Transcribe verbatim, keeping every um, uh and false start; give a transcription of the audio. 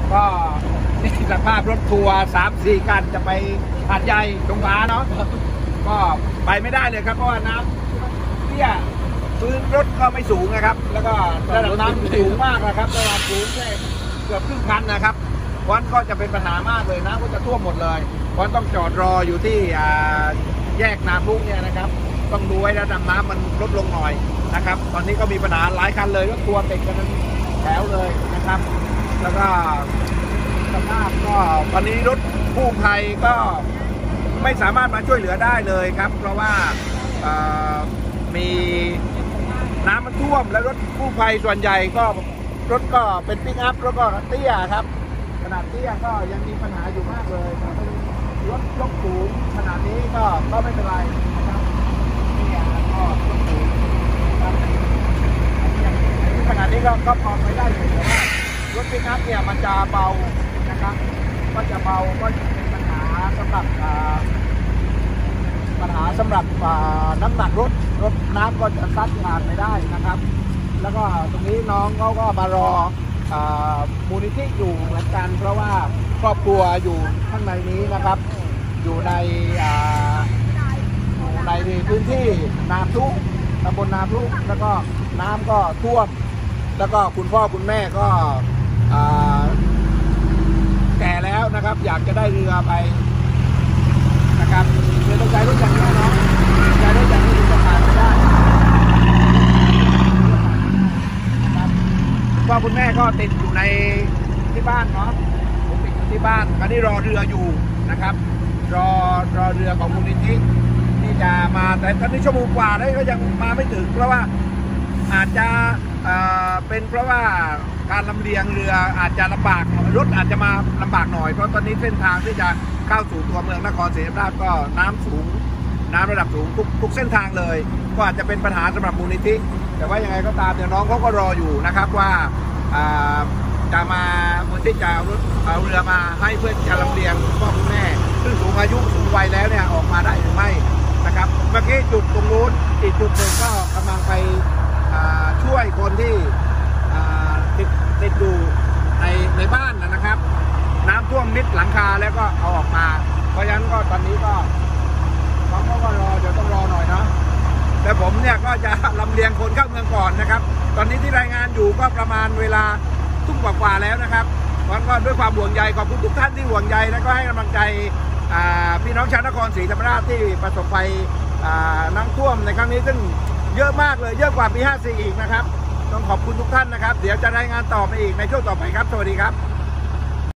ก็นี่สภาพรถทัวร์สามสี่คันจะไปหาดใหญ่สงขลาเนาะก็ไปไม่ได้เลยครับเพราะว่าน้ำเนี่ยพื้นรถก็ไม่สูงนะครับแล้วก็ระดับน้ำสูงมากนะครับระดับสูงแค่เกือบครึ่งคันนะครับวันก็จะเป็นปัญหามากเลยน้ำก็จะท่วมหมดเลยวันต้องจอดรออยู่ที่แยกนาพุเนี่ยนะครับต้องดูไว้ระดับน้ำมันลดลงหน่อยนะครับตอนนี้ก็มีปัญหาหลายคันเลยรถทัวร์ติดกันแถวเลยนะครับแล้วก็สภาพก็ตอนนี้รถกู้ภัยก็ไม่สามารถมาช่วยเหลือได้เลยครับเพราะว่ามีน้ำมันท่วมและรถกู้ภัยส่วนใหญ่ก็รถก็เป็นปิกอัพแล้วก็เตี้ยครับขนาดเตี้ยก็ยังมีปัญหาอยู่มากเลยรถยกสูงขนาดนี้ก็ก็ไม่เป็นไรนะครับนี่ก็ยกสูงขนาดนี้ก็ก็พอไปได้อยู่แต่ว่ารถปิกอัพเนี่ยมันจะเบานะครับก็จะเบาก็จะเป็นปัญหาสำหรับปัญหาสำหรับน้ำหนักรถรถน้ำก็จะซัดผ่านไม่ได้นะครับแล้วก็ตรงนี้น้องเขาก็มารอมูลนิธิอยู่เหมือนกันเพราะว่าครอบครัวอยู่ข้างในนี้นะครับอยู่ในในพื้นที่นาพลุตำบลนาพลุแล้วก็น้ำก็ท่วมแล้วก็คุณพ่อคุณแม่ก็แก่แล้วนะครับอยากจะได้เรือไปนะครับเรือต้องใช้รถจักรยานเนาะใช้รถจักรยานจะผ่านไม่ได้พ่อคุณแม่ก็ติดอยู่ในที่บ้านเนาะผมติดอยู่ที่บ้านก็ได้รอเรืออยู่นะครับรอรอเรือของมูลนิธิที่จะมาแต่ตอนนี้ชั่วโมงกว่าแล้วก็ยังมาไม่ถึงเพราะว่าอาจจะเป็นเพราะว่าการลำเลียงเรืออาจจะลำบากรถอาจจะมาลำบากหน่อยเพราะตอนนี้เส้นทางที่จะเข้าสู่ตัวเมืองนครศรีธรรมราชก็น้ำสูงน้ำระดับสูงทุกทุกเส้นทางเลยก็อาจจะเป็นปัญหาสำหรับมูลนิธิแต่ว่ายังไงก็ตามเดี๋ยวน้องเขาก็รออยู่นะครับว่าจะมามูลนิธิจะเอารถเอาเรือมาให้เพื่อจะลำเลียงพ่อคุณแม่ซึ่งสูงอายุสูงวัยแล้วเนี่ยออกมาได้หรือไม่นะครับเมื่อกี้จุดตรงนู้นอีกจุดหนึ่งก็กำลังไปช่วยคนที่ติดติดอยู่ในในบ้านนะครับน้ำท่วมมิดหลังคาแล้วก็เอาออกมาเพราะฉะนั้นก็ตอนนี้ก็เขาก็รอเดี๋ยวต้องรอหน่อยเนาะแต่ผมเนี่ยก็จะลำเลียงคนเข้าเมืองก่อนนะครับตอนนี้ที่รายงานอยู่ก็ประมาณเวลาทุ่มกว่าๆแล้วนะครับเพราะก็ด้วยความห่วงใยขอบคุณทุกท่านที่ห่วงใยและก็ให้กำลังใจพี่น้องชาวนครศรีธรรมราชที่ประสบภัยน้ำท่วมในครั้งนี้ซึ่งเยอะมากเลยเยอะกว่าปีห้าสี่อีกนะครับต้องขอบคุณทุกท่านนะครับเดี๋ยวจะรายงานต่อไปอีกในช่วงต่อไปครับสวัสดีครับ